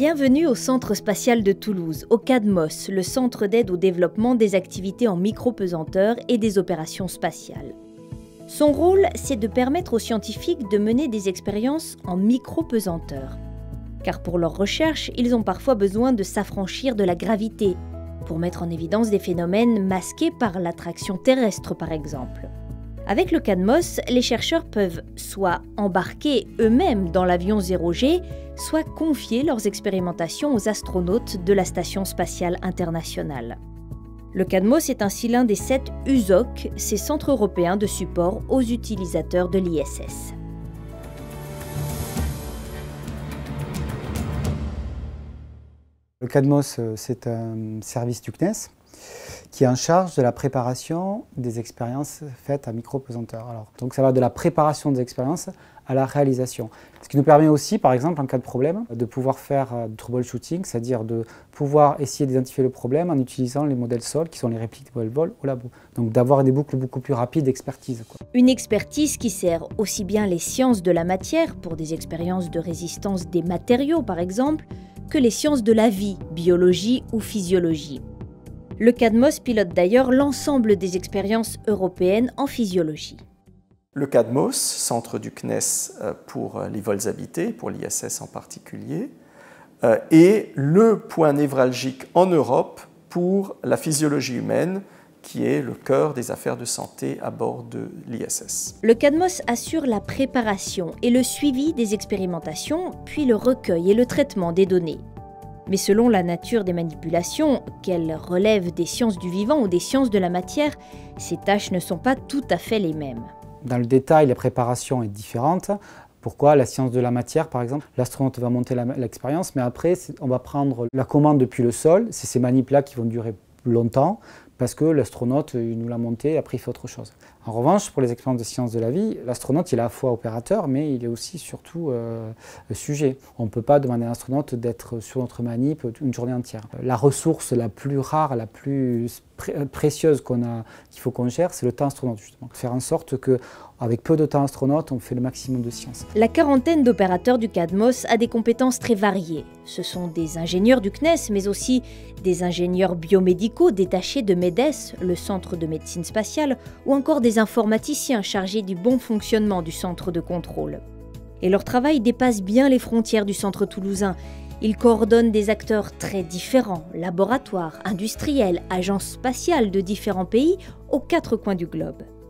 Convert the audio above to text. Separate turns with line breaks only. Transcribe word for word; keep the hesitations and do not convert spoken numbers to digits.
Bienvenue au Centre spatial de Toulouse, au CADMOS, le centre d'aide au développement des activités en micro-pesanteur et des opérations spatiales. Son rôle, c'est de permettre aux scientifiques de mener des expériences en micro-pesanteur. Car pour leurs recherches, ils ont parfois besoin de s'affranchir de la gravité, pour mettre en évidence des phénomènes masqués par l'attraction terrestre par exemple. Avec le CADMOS, les chercheurs peuvent soit embarquer eux-mêmes dans l'avion zéro G, soit confier leurs expérimentations aux astronautes de la Station spatiale internationale. Le CADMOS est ainsi l'un des sept U S O C, ces centres européens de support aux utilisateurs de l'I S S.
Le CADMOS, c'est un service du C N E S qui est en charge de la préparation des expériences faites à micro-pesanteur. Alors, donc ça va de la préparation des expériences à la réalisation. Ce qui nous permet aussi, par exemple, en cas de problème, de pouvoir faire du troubleshooting, c'est-à-dire de pouvoir essayer d'identifier le problème en utilisant les modèles sol, qui sont les répliques de modèles vol au labo. Donc d'avoir des boucles beaucoup plus rapides d'expertise.
Une expertise qui sert aussi bien les sciences de la matière, pour des expériences de résistance des matériaux par exemple, que les sciences de la vie, biologie ou physiologie. Le CADMOS pilote d'ailleurs l'ensemble des expériences européennes en physiologie.
Le CADMOS, centre du C N E S pour les vols habités, pour l'I S S en particulier, est le point névralgique en Europe pour la physiologie humaine, qui est le cœur des affaires de santé à bord de l'I S S.
Le CADMOS assure la préparation et le suivi des expérimentations, puis le recueil et le traitement des données. Mais selon la nature des manipulations, qu'elles relèvent des sciences du vivant ou des sciences de la matière, ces tâches ne sont pas tout à fait les mêmes.
Dans le détail, la préparation est différente. Pourquoi? La science de la matière, par exemple, l'astronaute va monter l'expérience, mais après, on va prendre la commande depuis le sol. C'est ces manips-là qui vont durer longtemps, parce que l'astronaute nous l'a monté et après il fait autre chose. En revanche, pour les expériences de sciences de la vie, l'astronaute il est à la fois opérateur, mais il est aussi surtout euh, sujet. On ne peut pas demander à un astronaute d'être sur notre manip une journée entière. La ressource la plus rare, la plus pré précieuse qu'on a, qu'il faut qu'on gère, c'est le temps astronaute justement. Faire en sorte que, avec peu de temps astronaute, on fait le maximum de science.
La quarantaine d'opérateurs du CADMOS a des compétences très variées. Ce sont des ingénieurs du C N E S, mais aussi des ingénieurs biomédicaux détachés de MEDES, le centre de médecine spatiale, ou encore des informaticiens chargés du bon fonctionnement du centre de contrôle. Et leur travail dépasse bien les frontières du centre toulousain. Ils coordonnent des acteurs très différents, laboratoires, industriels, agences spatiales de différents pays aux quatre coins du globe.